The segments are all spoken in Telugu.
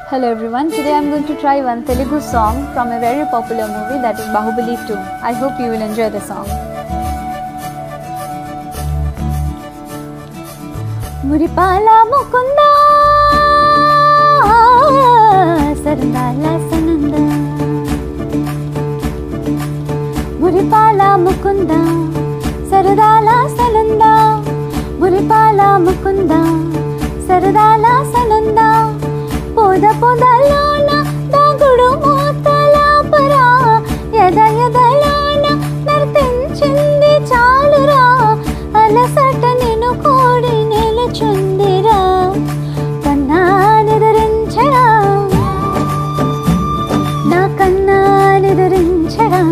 Hello everyone, today I am going to try one Telugu song from a very popular movie, that is Bahubali 2. I hope you will enjoy the song. Muripala Mukunda Sarandala Sananda Muripala Mukunda Saradala Sananda Muripala Mukunda Saradala Sananda Poda podalona dagudu motala para yada yadalona nartinchindi chalura alasata nenu kodi niluchundira kanna nidarinchara na kanna nidarinchara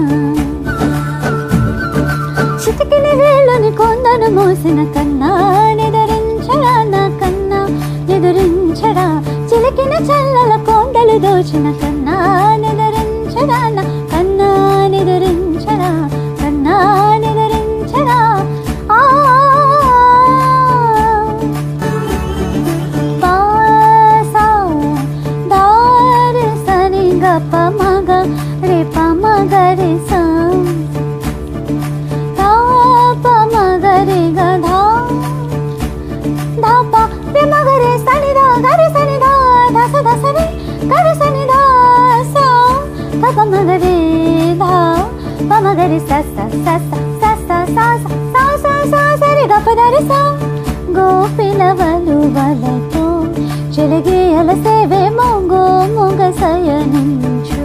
chitikini veluni kondanu mosina kanna nidarinchara na kanna nidarinchara చిలికిన చల్లల కొండలు దోచిన కన్నా నిదరించరా కన్నా నిదరించరా కన్నా నిదరించరా పాసా దారి సని గప మగ రే ప మగ రే సా తా ప మగ రే గ ధా ధా ప రే మగ రే సని ధా గ రే సని ధా dasare gare sani da sa pa pa ma gare da pa ma gare sa sa sa sa sa sa sa sa sa sa sa re ga pa da re sa gopilavalu valato chelage alaseve mongo monga sayaninchu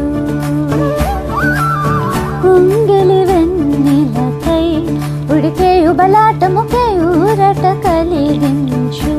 kungeli vennilakai udike ubalaatamuke urata kaliginchu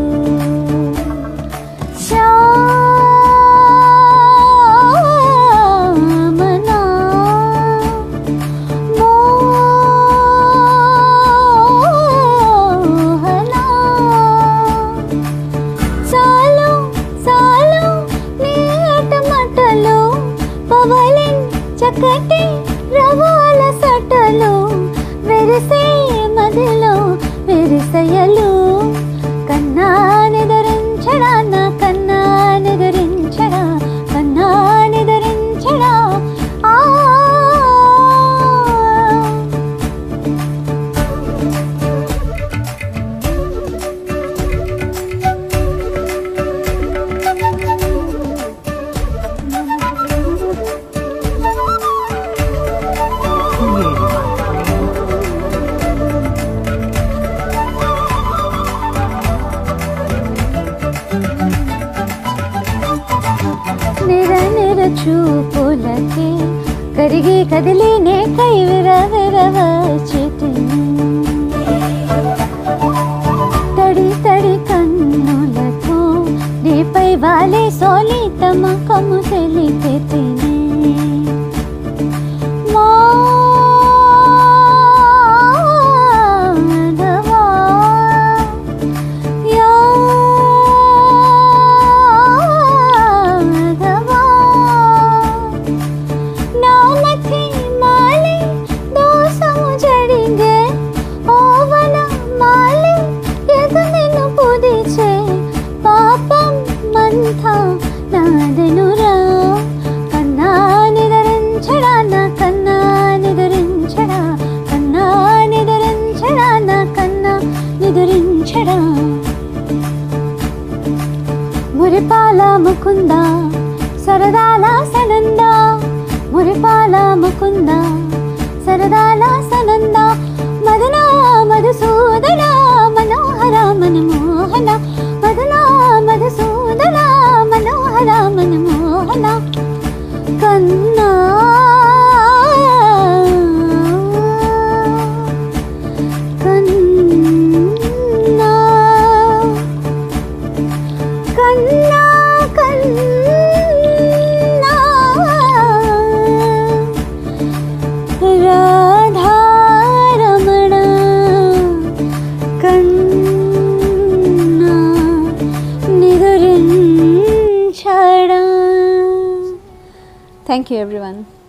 చక్కటి రవాల సటలు వెరిసే మదిలో వెరిసయలు కన్నా నిదరించడా నా కన్నా నిదరించడా కన్నా నిదరించడా చూపులకే కరిగి కదిలినే కై విరవిరవ చితిని తడి తడి కన్నులతో నీపై వాలే సోలి తమకము తెలిపే తిని నాదనురా కన్నా నిదరించడా నా కన్నా నిదరించడా కన్నా నిదరించడా నా కన్నా నిదరించడా మురిపాల ముకుంద సరదాల సనంద మురిపాల ముకుంద సరదాల సనంద మదన మధుసూదన మనోహర మనమోహన మదన మధుసూదన మనోహర మనమోహన కన్నా కన్నా కన్నా కన్నా రాధారమణ కన్నా నిదురించడా. Thank you everyone.